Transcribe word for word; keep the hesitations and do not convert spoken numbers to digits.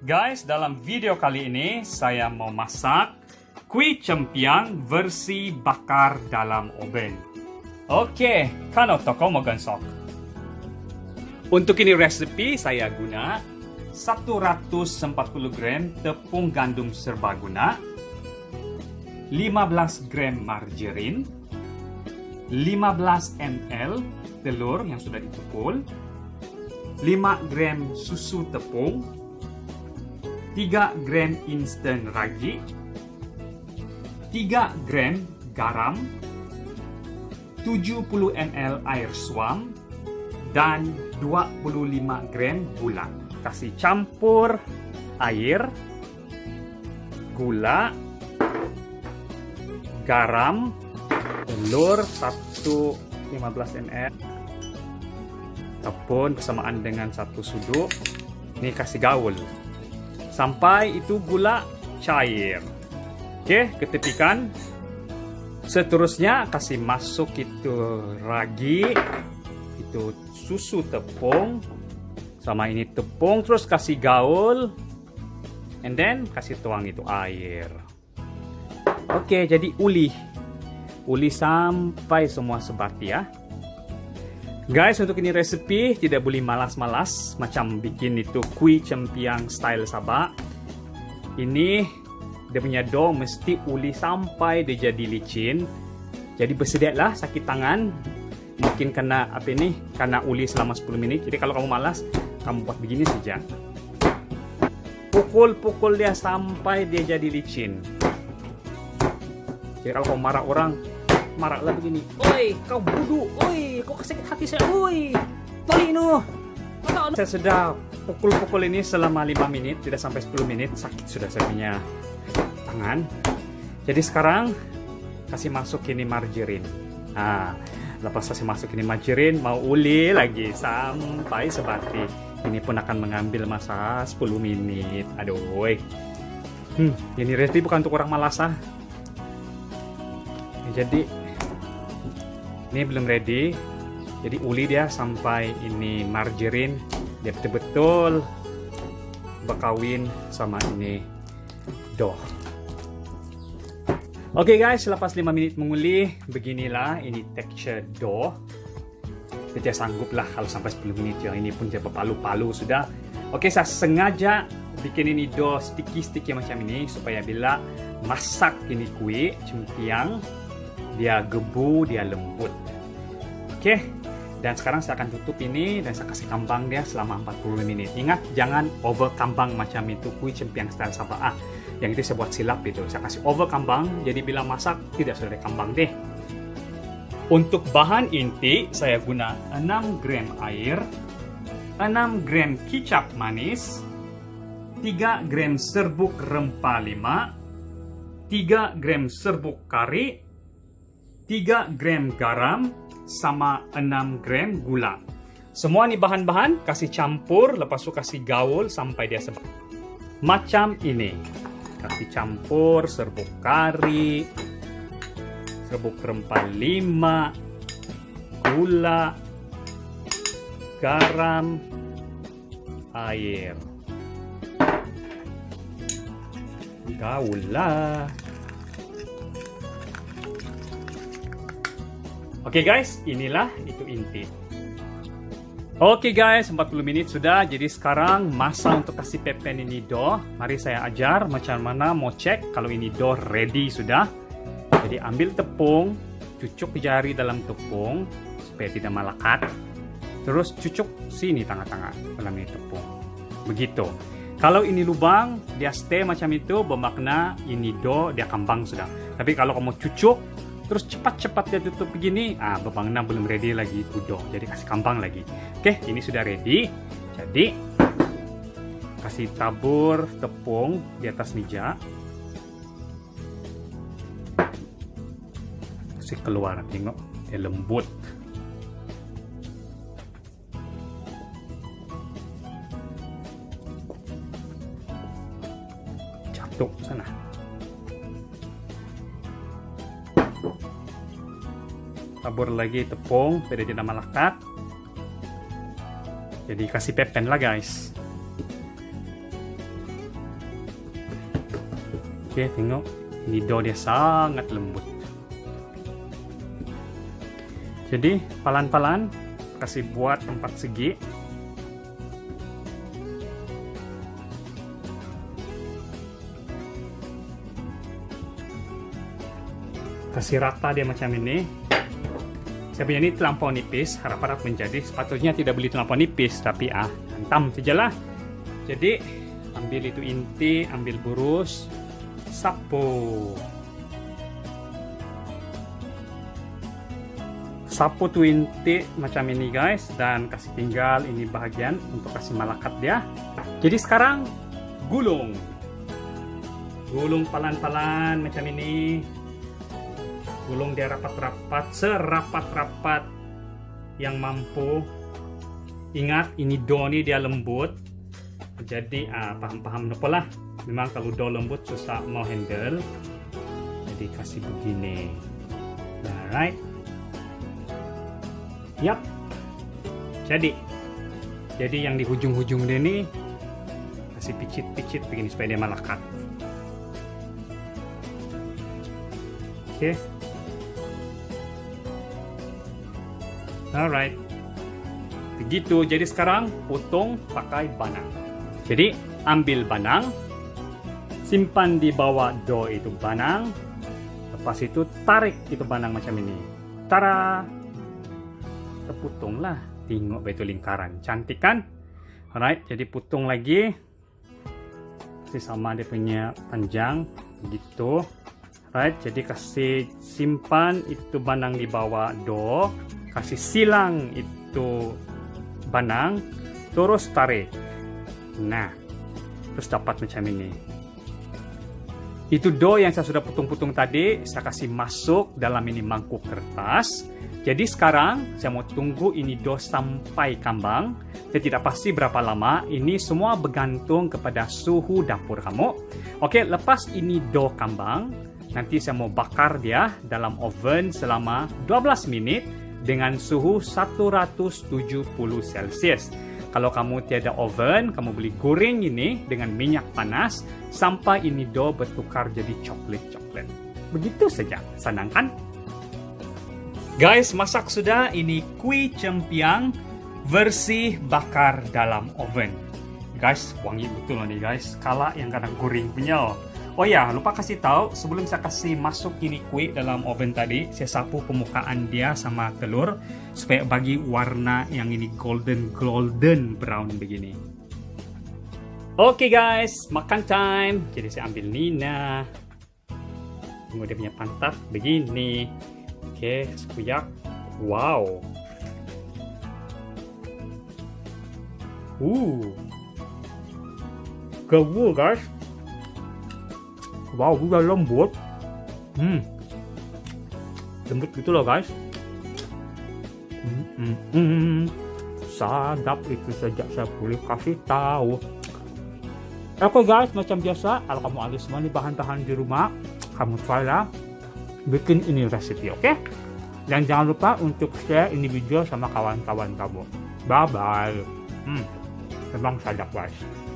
Guys, dalam video kali ini saya mau masak kuih cempiang versi bakar dalam oven. Oke, kano toko mo gansok. Untuk ini resepi saya guna seratus empat puluh gram tepung gandum serbaguna, lima belas gram margarin, lima belas mililiter telur yang sudah ditukul, lima gram susu tepung, tiga gram instan ragi, tiga gram garam, tujuh puluh mililiter air suam, dan dua puluh lima gram gula. Kasih campur air, gula, garam, telur satu lima belas mililiter, tepung bersamaan dengan satu sudu. Ini kasih gaul sampai itu gula cair. Oke, ketepikan. Seterusnya kasih masuk itu ragi, itu susu tepung, sama ini tepung, terus kasih gaul, and then kasih tuang itu air. Oke, jadi uli, uli sampai semua sebati ya. Guys, untuk ini resepi tidak boleh malas-malas macam bikin itu kuih cempiang style Sabah. Ini dia punya dough mesti uli sampai dia jadi licin. Jadi bersedialah sakit tangan. Mungkin kena apa ini? Kena uli selama sepuluh menit. Jadi kalau kamu malas, kamu buat begini saja. Pukul-pukul dia sampai dia jadi licin. Jadi kalau kamu marah orang, marahlah begini. Oi, kau bodoh. Oi, kau sakit hati saya. Oi, Tolino. Saya sudah pukul-pukul ini selama lima menit, tidak sampai sepuluh menit. Sakit sudah saya punya tangan. Jadi sekarang kasih masuk ini margarin. Nah, lepas kasih masuk ini margarin, mau uli lagi sampai sebati. Ini pun akan mengambil masa sepuluh menit. Aduh, hmm, ini resepi bukan untuk orang malas ah. Jadi ini belum ready. Jadi uli dia sampai ini margarin dia betul-betul berkawin sama ini dough. Oke okay guys, selepas lima menit menguli, beginilah ini tekstur dough. Kita sanggup lah kalau sampai sepuluh menit. Yang ini pun dia berpalu-palu sudah. Oke, okay, saya sengaja bikin ini dough sticky-sticky macam ini supaya bila masak ini kue cempiang dia gebu, dia lembut. Oke, okay. Dan sekarang saya akan tutup ini dan saya kasih kambang dia selama empat puluh menit. Ingat, jangan over kambang macam itu kue cempiang style Sabah. Ah, yang itu saya buat silap itu. Saya kasih over kambang, jadi bila masak tidak sudah kambang deh. Untuk bahan inti, saya guna enam gram air, enam gram kicap manis, tiga gram serbuk rempah lima, tiga gram serbuk kari, tiga gram garam, sama enam gram gula. Semua ini bahan-bahan kasih campur, lepas itu kasih gaul sampai dia sebab macam ini. Kasih campur serbuk kari, serbuk rempah lima, gula, garam, air. Gaul lah. Oke okay guys, inilah itu inti. Oke okay guys, empat puluh menit sudah. Jadi sekarang masa untuk kasih pepen ini dough. Mari saya ajar macam mana mau cek kalau ini dough ready sudah. Jadi ambil tepung, cucuk jari dalam tepung supaya tidak melekat. Terus cucuk sini tengah-tengah dalam ini tepung. Begitu. Kalau ini lubang, dia stay macam itu, bermakna ini dough dia kambang sudah. Tapi kalau kamu cucuk terus cepat-cepat dia tutup begini, ah bermakna belum ready lagi itu dough. Jadi kasih kambang lagi. Oke, ini sudah ready. Jadi kasih tabur tepung di atas meja. Kasih keluar, tengok dia lembut. Jatuh sana. Tabur lagi tepung supaya tidak melekat. Jadi kasih pepen lah guys. Oke, tengok. Ini dough dia sangat lembut. Jadi, pelan-pelan kasih buat empat segi. Kasih rata dia macam ini. Saya punya ini terlampau nipis, harap-harap menjadi. Sepatutnya tidak boleh terlampau nipis, tapi ah, hantam sajalah. Jadi, ambil itu inti, ambil burus, sapu. Sapu tuh inti macam ini guys, dan kasih tinggal ini bahagian untuk kasih malakat dia. Jadi sekarang gulung. Gulung pelan-pelan macam ini. Gulung dia rapat-rapat, serapat-rapat yang mampu. Ingat, ini dough ini dia lembut. Jadi, ah, paham-paham lah. Memang kalau dough lembut susah mau handle. Jadi, kasih begini. Alright. Yap. Jadi, jadi yang di hujung-hujung dia ini kasih picit-picit begini supaya dia malakat. Oke. Okay. Alright, begitu. Jadi sekarang potong pakai banang. Jadi ambil banang, simpan di bawah dough itu banang. Lepas itu tarik itu banang macam ini. Tara, terpotonglah. Tengok betul lingkaran, cantik kan? Alright, jadi potong lagi. Kasih sama dia punya panjang, begitu. Alright, jadi kasih simpan itu banang di bawah dough. Kasih silang itu banang, terus tarik. Nah, terus dapat macam ini. Itu dough yang saya sudah potong-potong tadi, saya kasih masuk dalam ini mangkuk kertas. Jadi sekarang saya mau tunggu ini dough sampai kambang. Saya tidak pasti berapa lama. Ini semua bergantung kepada suhu dapur kamu. Oke, lepas ini dough kambang, nanti saya mau bakar dia dalam oven selama dua belas menit. Dengan suhu seratus tujuh puluh Celcius. Kalau kamu tiada oven, kamu boleh goreng ini dengan minyak panas sampai ini dough bertukar jadi coklat-coklat. Begitu saja, senang kan? Guys, masak sudah. Ini kuih cempiang versi bakar dalam oven. Guys, wangi betul nih guys. Kala yang kadang goreng punya. Oh ya, lupa kasih tahu, sebelum saya kasih masuk ini kue dalam oven tadi, saya sapu permukaan dia sama telur supaya bagi warna yang ini golden golden brown begini. Oke okay guys, makan time. Jadi saya ambil Nina. Tunggu dia punya pantat begini. Oke, okay, sekuyak. Wow. Uh. Kewu guys. Wow, udah lembut. Hmm. Lembut gitu loh guys. Hmm, hmm, hmm. Sadap itu saja saya boleh kasih tahu. Oke guys, macam biasa, kalau kamu ada semua nih bahan-bahan di rumah, kamu try lah bikin ini resepi, oke? Okay? Dan jangan lupa untuk share ini video sama kawan-kawan kamu. Bye bye. Hmm, memang sadap guys.